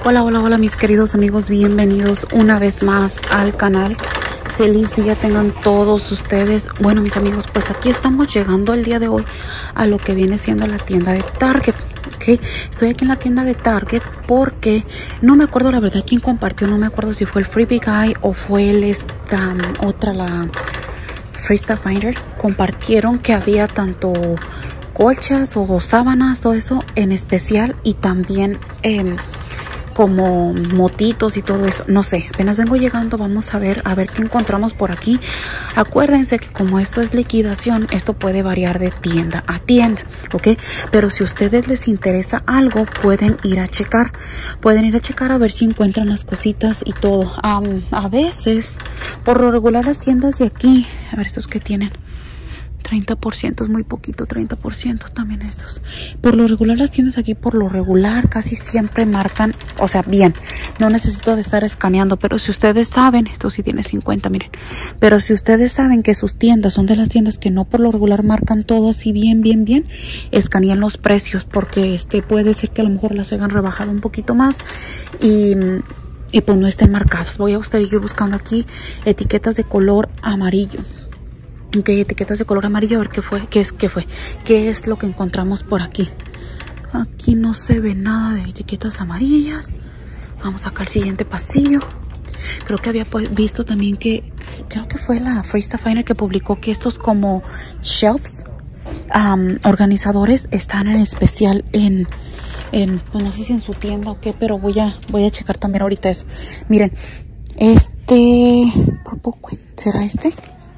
Hola, hola, hola mis queridos amigos, bienvenidos una vez más al canal. Feliz día tengan todos ustedes. Bueno mis amigos, pues aquí estamos llegando el día de hoy a lo que viene siendo la tienda de Target. Okay. Estoy aquí en la tienda de Target porque no me acuerdo la verdad quién compartió, no me acuerdo si fue el Freebie Guy o fue el la Free Stuff Finder. Compartieron que había tanto colchas o sábanas, todo eso en especial, y también como motitos y todo eso. No sé, apenas vengo llegando, vamos a ver qué encontramos por aquí. Acuérdense que como esto es liquidación, esto puede variar de tienda a tienda, ok, pero si a ustedes les interesa algo, pueden ir a checar a ver si encuentran las cositas y todo. A veces, por lo regular, las tiendas de aquí, a ver estos que tienen 30%, es muy poquito, 30% también estos. Por lo regular las tiendas aquí, por lo regular, casi siempre marcan, o sea, bien, no necesito de estar escaneando, pero si ustedes saben, esto sí tiene 50, miren, pero si ustedes saben que sus tiendas son de las tiendas que no por lo regular marcan todo así bien, escaneen los precios, porque puede ser que a lo mejor las hayan rebajado un poquito más y pues no estén marcadas. Voy a seguir buscando aquí etiquetas de color amarillo. Ok, etiquetas de color amarillo, a ver qué es lo que encontramos por aquí. Aquí no se ve nada de etiquetas amarillas. Vamos acá al siguiente pasillo. Creo que había visto también creo que fue la Free Stuff Finder que publicó que estos como shelves, organizadores, están en especial en pues no sé si en su tienda o qué, pero voy a checar también ahorita eso. Miren, ¿será este?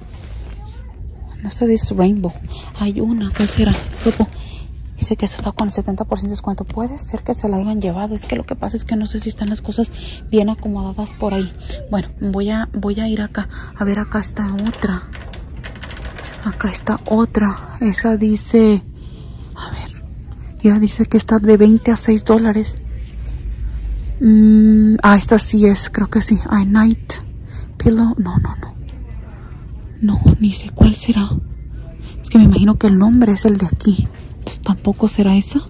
No sé, es Rainbow. Hay una, ¿cuál será? Dice que está con el 70% de descuento. Puede ser que se la hayan llevado. Es que lo que pasa es que no sé si están las cosas bien acomodadas por ahí. Bueno, voy a ir acá. A ver, acá está otra. Acá está otra. Esa dice... A ver. Mira, dice que está de 20 a 6 dólares. Esta sí es, creo que sí. Night Pillow. No, ni sé cuál será. Es que me imagino que el nombre es el de aquí. Entonces tampoco será esa.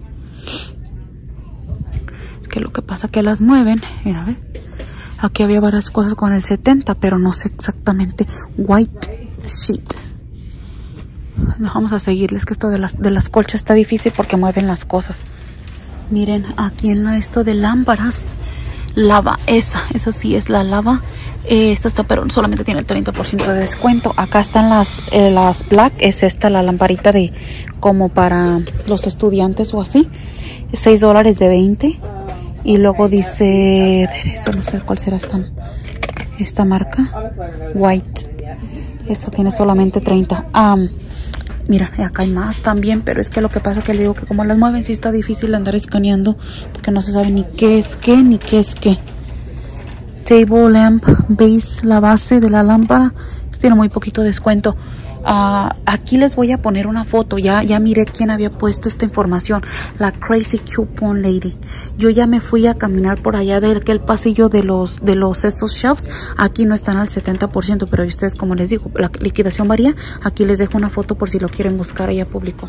Es que lo que pasa es que las mueven. Mira, a ver. Aquí había varias cosas con el 70, pero no sé exactamente. White sheet. Vamos a seguirles, que esto de las colchas está difícil porque mueven las cosas. Miren, aquí en esto de lámparas. Lava, esa sí es la lava. Esta está, pero solamente tiene el 30% de descuento. Acá están las black. Es esta la lamparita de como para los estudiantes o así. 6 dólares de 20. Y luego dice, eso no sé cuál será esta marca. White. Esto tiene solamente 30. Mira, acá hay más también, pero es que lo que pasa es que le digo que como las mueven sí está difícil andar escaneando porque no se sabe ni qué es qué ni qué es qué. Table lamp base, la base de la lámpara, tiene muy poquito descuento. Aquí les voy a poner una foto. Ya miré quién había puesto esta información, la Crazy Coupon Lady. Yo ya me fui a caminar por allá de aquel pasillo de estos shelves. Aquí no están al 70%, pero ustedes, como les digo, la liquidación varía. Aquí les dejo una foto por si lo quieren buscar. Ella publicó.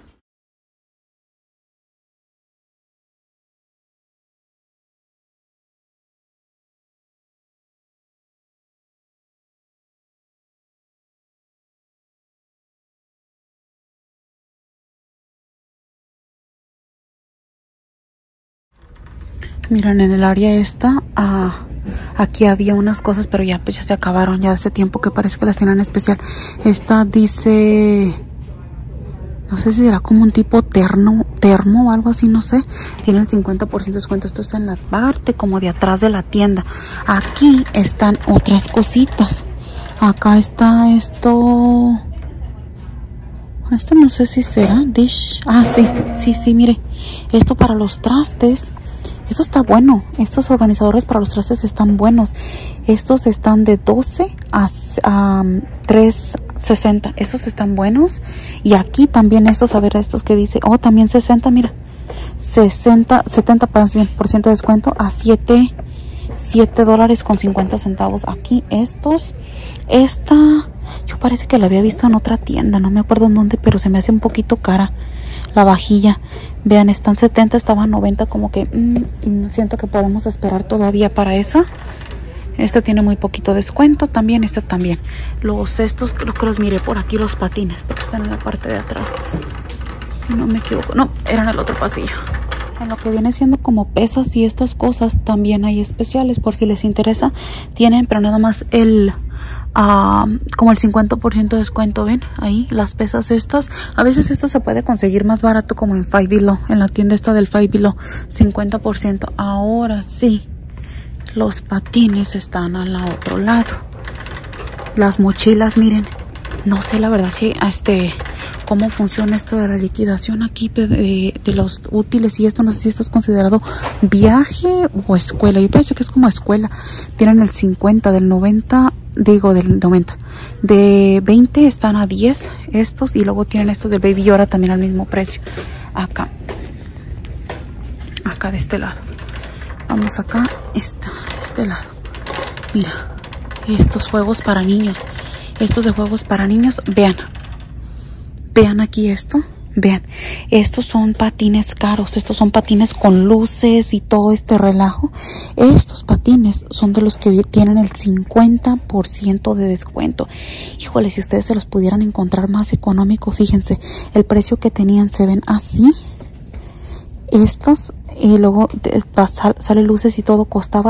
Miren, en el área esta, aquí había unas cosas, pero ya se acabaron ya hace tiempo, que parece que las tienen en especial. Esta dice, no sé si era como un tipo termo o algo así, no sé. Tiene el 50% de descuento. Esto está en la parte como de atrás de la tienda. Aquí están otras cositas. Acá está esto no sé si será dish. Sí, mire. Esto para los trastes. Eso está bueno. Estos organizadores para los trastes están buenos. Estos están de 12 a 3.60. Estos están buenos. Y aquí también estos, a ver, estos que dice, también 60, mira. 70% de descuento a 7 dólares con 50 centavos. Aquí estos. Yo parece que la había visto en otra tienda. No me acuerdo en dónde, pero se me hace un poquito cara. la vajilla. Vean, están 70, estaban 90, como que siento que podemos esperar todavía para esa. Esta tiene muy poquito descuento, también esta también. Los estos creo que los miré por aquí, los patines, porque están en la parte de atrás. Si no me equivoco, no, eran el otro pasillo. En lo que viene siendo como pesas y estas cosas, también hay especiales por si les interesa. Tienen, pero nada más el como el 50% de descuento. Ven ahí las pesas estas. A veces esto se puede conseguir más barato, como en Five Below, en la tienda esta del Five Below, 50%. Ahora sí, los patines están al otro lado. Las mochilas, miren, no sé la verdad si cómo funciona esto de la liquidación aquí de los útiles y esto. No sé si esto es considerado viaje o escuela. Yo parece que es como escuela. Tienen el 50, del 90, del 90. De 20 están a 10 estos, y luego tienen estos del Baby Yoda también al mismo precio. Acá de este lado. Vamos acá, este lado. Mira, estos juegos para niños. Estos de juegos para niños, vean aquí esto. Vean, estos son patines caros, estos son patines con luces y todo este relajo. Estos patines son de los que tienen el 50% de descuento. Híjole, si ustedes se los pudieran encontrar más económico, fíjense, el precio que tenían, se ven así. Estos, y luego sale luces y todo, costaba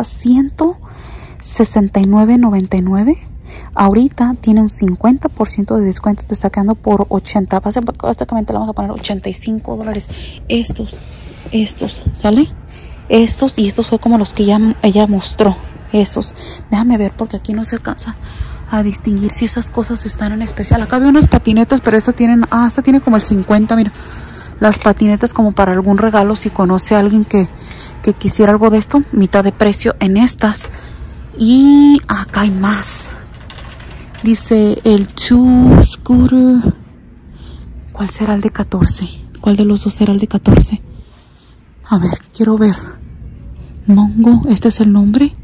$169.99. Ahorita tiene un 50% de descuento, te está quedando por 80. Básicamente le vamos a poner $85. Estos, ¿sale? Estos, y estos fue como los que ella mostró. Esos, déjame ver porque aquí no se alcanza a distinguir si esas cosas están en especial. Acá veo unas patinetas, pero esta tiene como el 50, mira. Las patinetas como para algún regalo, si conoce a alguien que quisiera algo de esto, mitad de precio en estas. Y acá hay más. Dice el 2 Scooter. ¿Cuál será el de 14? ¿Cuál de los dos será el de 14? A ver, quiero ver. Mongo, este es el nombre.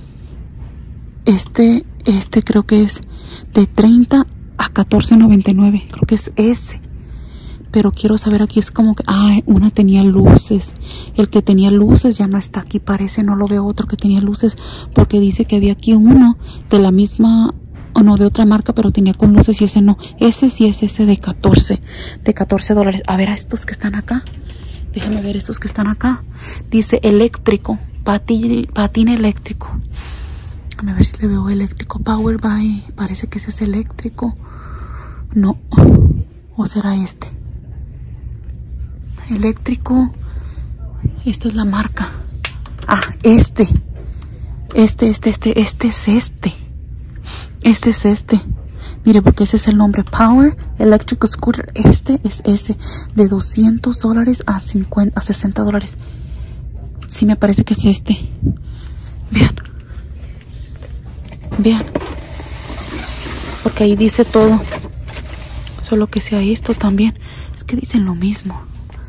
Este creo que es de 30 a 14.99. Creo que es ese. Pero quiero saber, aquí es como que una tenía luces. El que tenía luces ya no está aquí, parece. No lo veo otro que tenía luces, porque dice que había aquí uno de la misma, o no, de otra marca, pero tenía con luces, y ese no. Ese sí es ese de $14. A ver, a estos que están acá. Déjame ver estos que están acá. Dice eléctrico, patín eléctrico. Déjame ver si le veo eléctrico. Power by, parece que ese es eléctrico. No, o será este. Eléctrico. Esta es la marca. Este es este. Mire, porque ese es el nombre. Power Electric Scooter. Este es ese. De $200 a $60. Sí, me parece que es este. Vean. Porque ahí dice todo. Solo que sea esto también. Es que dicen lo mismo.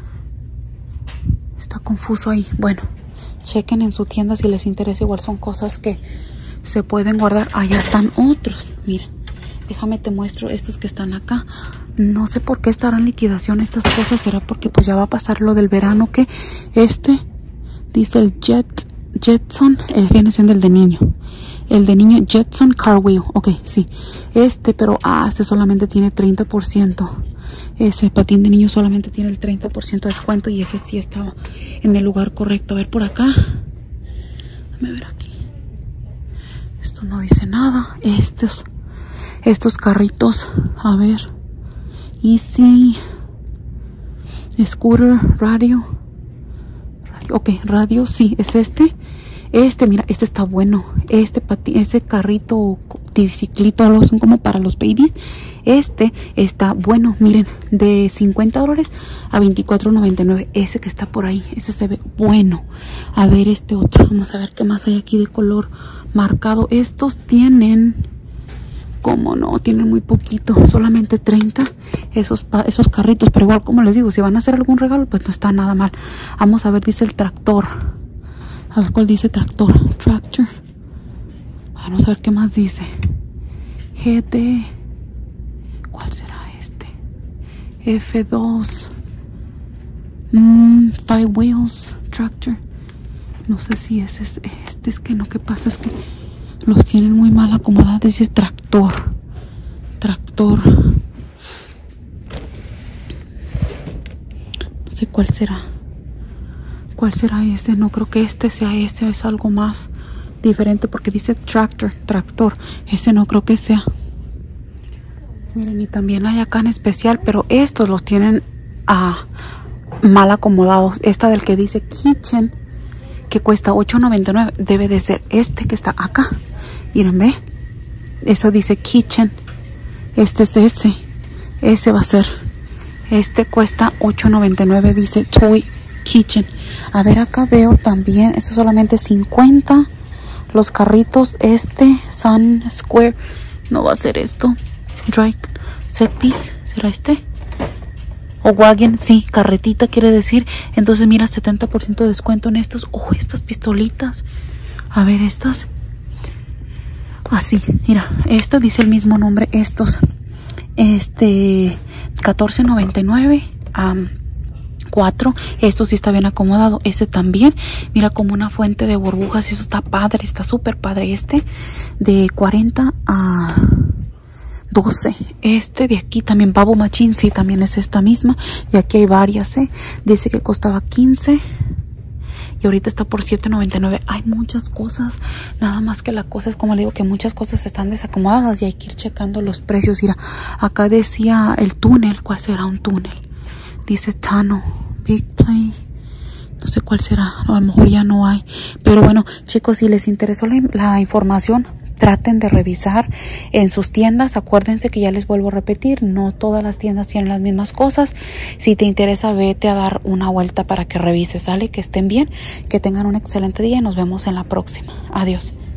Está confuso ahí. Bueno, chequen en su tienda si les interesa. Igual son cosas que se pueden guardar. Allá están otros. Mira, déjame te muestro estos que están acá. No sé por qué estarán en liquidación estas cosas. Será porque pues ya va a pasar lo del verano, que dice el Jetson, viene siendo el de niño. El de niño Jetson Car Wheel. Ok, sí. Pero este solamente tiene 30%. Ese patín de niño solamente tiene el 30% de descuento, y ese sí estaba en el lugar correcto. A ver por acá. Déjame ver aquí. Esto no dice nada. Estos carritos. A ver. Easy. Scooter. Radio. Ok, radio. Sí, es este. Mira, este está bueno. Ese carrito, triciclito, algo son como para los babies. Está bueno. Miren, de $50 a $24.99. Ese que está por ahí, ese se ve bueno. A ver, este otro. Vamos a ver qué más hay aquí de color marcado. Estos tienen, como no, tienen muy poquito, solamente 30. Esos carritos, pero igual, como les digo, si van a hacer algún regalo, pues no está nada mal. Vamos a ver, dice el tractor. A ver cuál dice tractor. Tractor. Vamos a ver qué más dice. GT. ¿Cuál será este? F2. Five wheels tractor. No sé si ese es este. Es que no, que pasa es que los tienen muy mal acomodados. Dice tractor. Tractor. No sé cuál será. ¿Cuál será este? No creo que este sea este. Es algo más diferente porque dice tractor. Tractor. Ese no creo que sea. Miren, y también hay acá en especial, pero estos los tienen mal acomodados. Esta del que dice kitchen, que cuesta $8.99, debe de ser este que está acá. Miren, ve, eso dice kitchen. Este es ese. Ese va a ser. Este cuesta $8.99, dice toy kitchen. A ver, acá veo también, esto solamente 50. Los carritos, Sun Square, no va a ser esto. Dry set piece, ¿será este? O wagon, sí, carretita quiere decir. Entonces mira, 70% de descuento en estos. Oh, estas pistolitas. A ver, estas. Así, mira, esta dice el mismo nombre. Estos, $14.99. 4. Esto sí está bien acomodado. Este también, mira, como una fuente de burbujas. Eso está padre, está súper padre. De 40 a 12. Este de aquí también, Bubble Machine, sí, también es esta misma. Y aquí hay varias, dice que costaba 15 y ahorita está por $7.99. Hay muchas cosas, nada más que la cosa es, como le digo, que muchas cosas están desacomodadas y hay que ir checando los precios. Mira, acá decía el túnel. ¿Cuál será un túnel? Dice Tano, Big Play. No sé cuál será, a lo mejor ya no hay. Pero bueno, chicos, si les interesó la información, traten de revisar en sus tiendas. Acuérdense que ya les vuelvo a repetir, no todas las tiendas tienen las mismas cosas. Si te interesa, vete a dar una vuelta para que revises, ¿sale? Que estén bien, que tengan un excelente día y nos vemos en la próxima. Adiós.